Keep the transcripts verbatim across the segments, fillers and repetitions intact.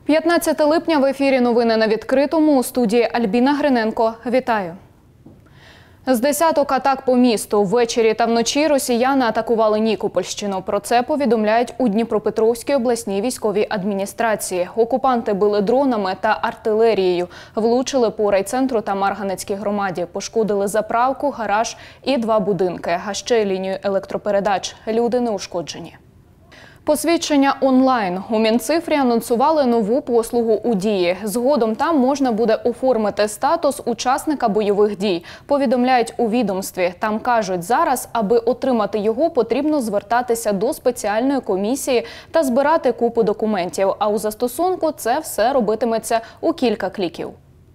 п'ятнадцяте липня в ефірі «Новини на відкритому», у студії Альбіна Гриненко. Вітаю. З десяток атак по місту. Ввечері та вночі росіяни атакували Нікопольщину. Про це повідомляють у Дніпропетровській обласній військовій адміністрації. Окупанти били дронами та артилерією. Влучили по райцентру та Марганецькій громаді. Пошкодили заправку, гараж і два будинки, а ще лінію електропередач. Люди не ушкоджені. Посвідчення онлайн. У Мінцифрі анонсували нову послугу у Дії. Згодом там можна буде оформити статус учасника бойових дій. Повідомляють у відомстві. Там кажуть, зараз, аби отримати його, потрібно звертатися до спеціальної комісії та збирати купу документів. А у застосунку це все робитиметься у кілька кліків.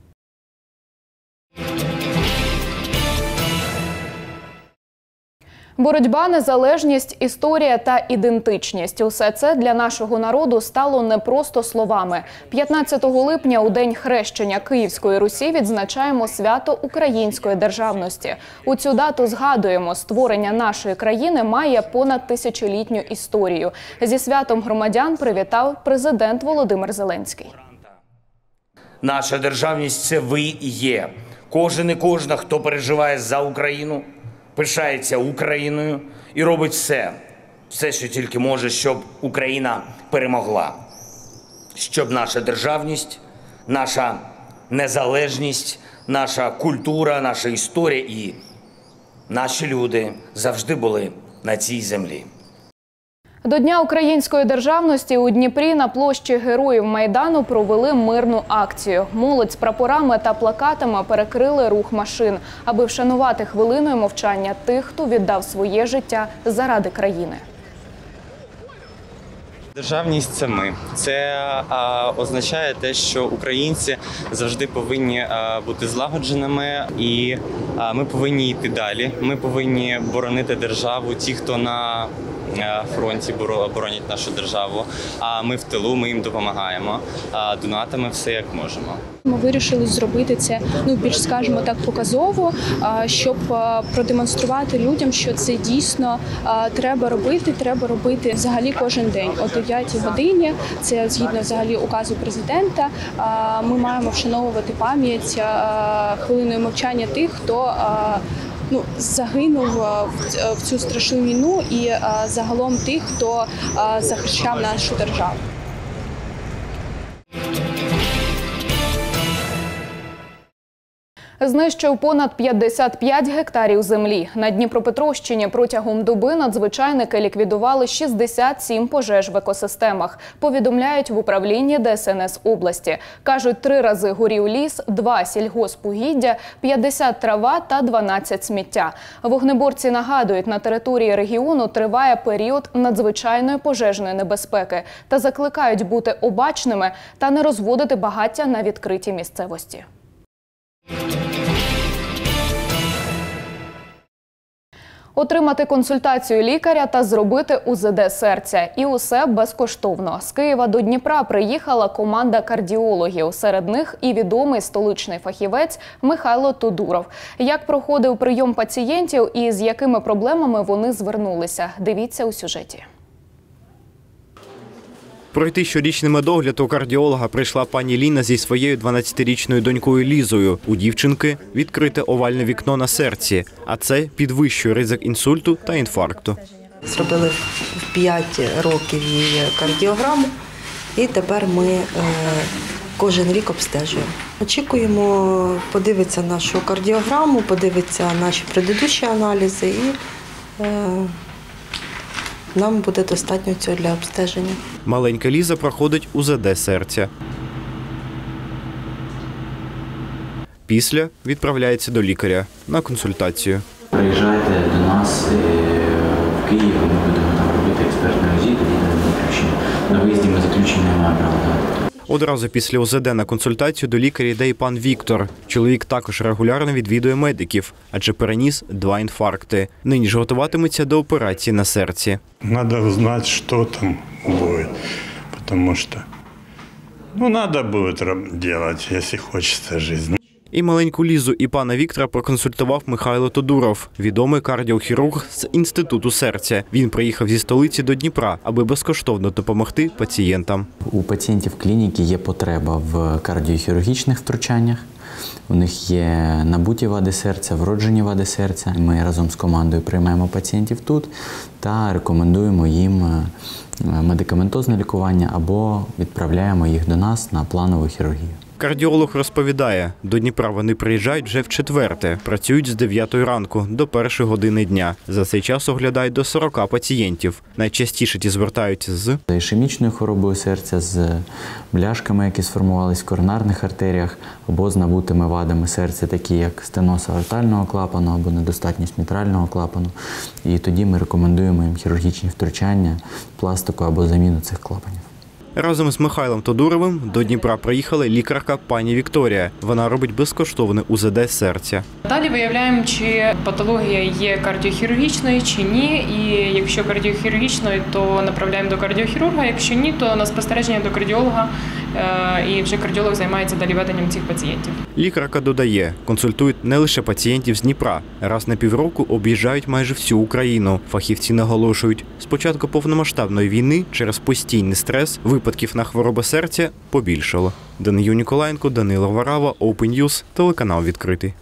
Боротьба, незалежність, історія та ідентичність – усе це для нашого народу стало не просто словами. п'ятнадцятого липня, у день хрещення Київської Русі, відзначаємо свято української державності. У цю дату згадуємо, створення нашої країни має понад тисячолітню історію. Зі святом громадян привітав президент Володимир Зеленський. Наша державність – це ви і є. Кожен і кожна, хто переживає за Україну, пишається Україною і робить все, все, що тільки може, щоб Україна перемогла. Щоб наша державність, наша незалежність, наша культура, наша історія і наші люди завжди були на цій землі. До Дня української державності у Дніпрі на площі Героїв Майдану провели мирну акцію. Молодь з прапорами та плакатами перекрили рух машин, аби вшанувати хвилиною мовчання тих, хто віддав своє життя заради країни. Державність – це ми. Це а, означає те, що українці завжди повинні а, бути злагодженими і а, ми повинні йти далі. Ми повинні боронити державу, ті, хто на фронті боронять нашу державу, а ми в тилу, ми їм допомагаємо, а донатами все як можемо. Ми вирішили зробити це, ну, більш, скажімо так, показово, щоб продемонструвати людям, що це дійсно треба робити, треба робити взагалі кожен день. О дев'ятій годині, це згідно взагалі указу президента, ми маємо вшановувати пам'ять хвилиною мовчання тих, хто Ну, загинув в цю страшну війну і загалом тих, хто захищав нашу державу. Знищив понад п'ятдесят п'ять гектарів землі. На Дніпропетровщині протягом доби надзвичайники ліквідували шістдесят сім пожеж в екосистемах. Повідомляють в управлінні Де Ес Ен Ес області. Кажуть, три рази горів ліс, два сільгоспугіддя, п'ятдесят трава та дванадцять сміття. Вогнеборці нагадують, на території регіону триває період надзвичайної пожежної небезпеки та закликають бути обачними та не розводити багаття на відкритій місцевості. Отримати консультацію лікаря та зробити У Зе Де серця. І усе безкоштовно. З Києва до Дніпра приїхала команда кардіологів. Серед них і відомий столичний фахівець Михайло Тодуров. Як проходив прийом пацієнтів і з якими проблемами вони звернулися? Дивіться у сюжеті. Пройти щорічний медогляд у кардіолога прийшла пані Ліна зі своєю дванадцятирічною донькою Лізою. У дівчинки відкрите овальне вікно на серці, а це підвищує ризик інсульту та інфаркту. Зробили в п'ять років її кардіограму і тепер ми е, кожен рік обстежуємо. Очікуємо, подивитися нашу кардіограму, подивитися наші предыдущі аналізи і е, нам буде достатньо цього для обстеження. Маленька Ліза проходить У Зе Де серця. Після відправляється до лікаря на консультацію. Приїжджайте до нас в Київ, ми будемо там робити експертне УЗІ, тоді не виключення. На виїзді ми заключення не маємо права дати. Одразу після У Зе Де на консультацію до лікаря йде і пан Віктор. Чоловік також регулярно відвідує медиків, адже переніс два інфаркти. Нині ж готуватиметься до операції на серці. Треба знати, що там буде, тому що ну, треба буде робити, якщо хочеться життя. І маленьку Лізу, і пана Віктора проконсультував Михайло Тодуров, відомий кардіохірург з Інституту серця. Він приїхав зі столиці до Дніпра, аби безкоштовно допомогти пацієнтам. У пацієнтів клініки є потреба в кардіохірургічних втручаннях. У них є набуті вади серця, вроджені вади серця. Ми разом з командою приймаємо пацієнтів тут та рекомендуємо їм медикаментозне лікування або відправляємо їх до нас на планову хірургію. Кардіолог розповідає, до Дніпра вони приїжджають вже вчетверте, працюють з дев'ятої ранку до першої години дня. За цей час оглядають до сорока пацієнтів. Найчастіше ті звертаються з ішемічною хворобою серця, з бляшками, які сформувались в коронарних артеріях, або з набутими вадами серця, такі як стеноз аортального клапану або недостатність мітрального клапану. І тоді ми рекомендуємо їм хірургічні втручання, пластику або заміну цих клапанів. Разом з Михайлом Тодуровим до Дніпра приїхала лікарка пані Вікторія. Вона робить безкоштовне у зет де серця. Далі виявляємо, чи патологія є кардіохірургічною чи ні. І якщо кардіохірургічною, то направляємо до кардіохірурга. Якщо ні, то на спостереження до кардіолога. І вже кардіолог займається далі веденням цих пацієнтів. Лікарка додає, консультують не лише пацієнтів з Дніпра. Раз на півроку об'їжджають майже всю Україну. Фахівці наголошують, з початку повномасштабної війни через постійний стрес випадків на хвороби серця побільшало. Данию Ніколаєнко, Данило Варава, Open News, телеканал «Відкритий».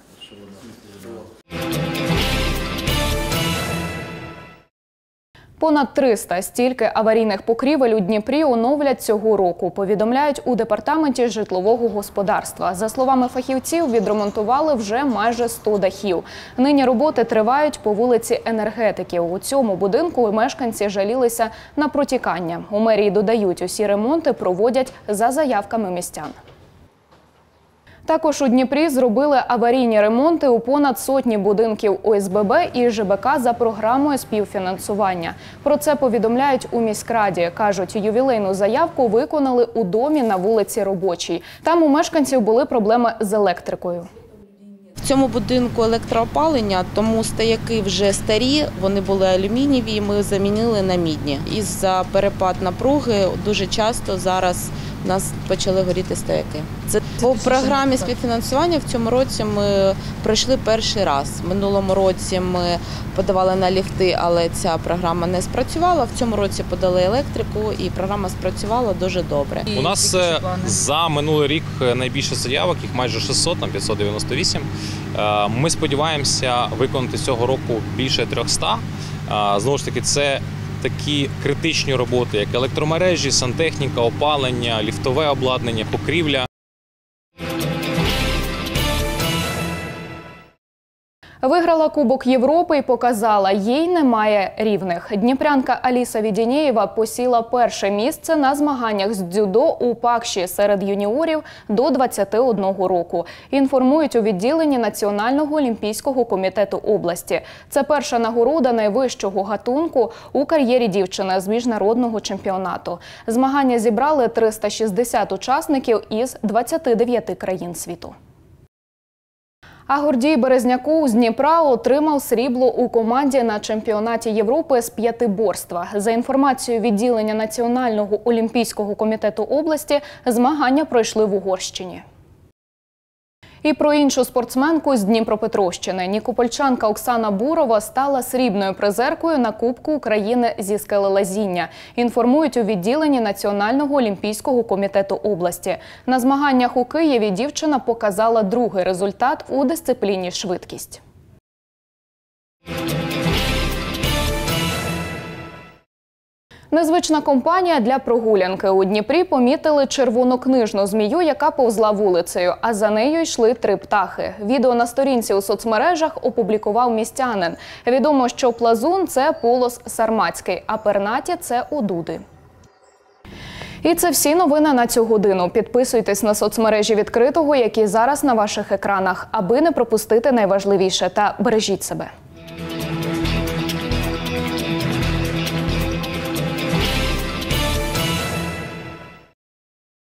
Понад триста стільки аварійних покрівель у Дніпрі оновлять цього року, повідомляють у Департаменті житлового господарства. За словами фахівців, відремонтували вже майже сто дахів. Нині роботи тривають по вулиці Енергетиків. У цьому будинку мешканці жалілися на протікання. У мерії додають, усі ремонти проводять за заявками містян. Також у Дніпрі зробили аварійні ремонти у понад сотні будинків о ес бе бе і же бе ка за програмою співфінансування. Про це повідомляють у міськраді. Кажуть, ювілейну заявку виконали у домі на вулиці Робочій. Там у мешканців були проблеми з електрикою. В цьому будинку електроопалення, тому стояки вже старі, вони були алюмінієві, ми замінили на мідні. Із-за перепад напруги дуже часто зараз у нас почали горіти стояки. Це по програмі співфінансування в цьому році ми пройшли перший раз. В минулому році ми подавали на ліфти, але ця програма не спрацювала. В цьому році подали електрику і програма спрацювала дуже добре. У нас за минулий рік найбільше заявок, їх майже шістсот, там п'ятсот дев'яносто вісім. Ми сподіваємося виконати цього року більше трьохсот. Знову ж таки, це такі критичні роботи, як електромережі, сантехніка, опалення, ліфтове обладнання, покрівля. Виграла Кубок Європи і показала, їй немає рівних. Дніпрянка Аліса Відінєєва посіла перше місце на змаганнях з дзюдо у Пакші серед юніорів до двадцяти одного року. Інформують у відділенні Національного олімпійського комітету області. Це перша нагорода найвищого гатунку у кар'єрі дівчини з міжнародного чемпіонату. Змагання зібрали триста шістдесят учасників із двадцяти дев'яти країн світу. А Гордій Березняков з Дніпра отримав срібло у команді на чемпіонаті Європи з п'ятиборства. За інформацією відділення Національного олімпійського комітету області, змагання пройшли в Угорщині. І про іншу спортсменку з Дніпропетровщини. Нікопольчанка Оксана Бурова стала срібною призеркою на Кубку України зі скелелазіння. Інформують у відділенні Національного олімпійського комітету області. На змаганнях у Києві дівчина показала другий результат у дисципліні швидкість. Незвична компанія для прогулянки. У Дніпрі помітили червонокнижну змію, яка повзла вулицею, а за нею йшли три птахи. Відео на сторінці у соцмережах опублікував містянин. Відомо, що плазун – це полос сарматський, а пернаті – це одуди. І це всі новини на цю годину. Підписуйтесь на соцмережі «Відкритого», які зараз на ваших екранах, аби не пропустити найважливіше, та бережіть себе.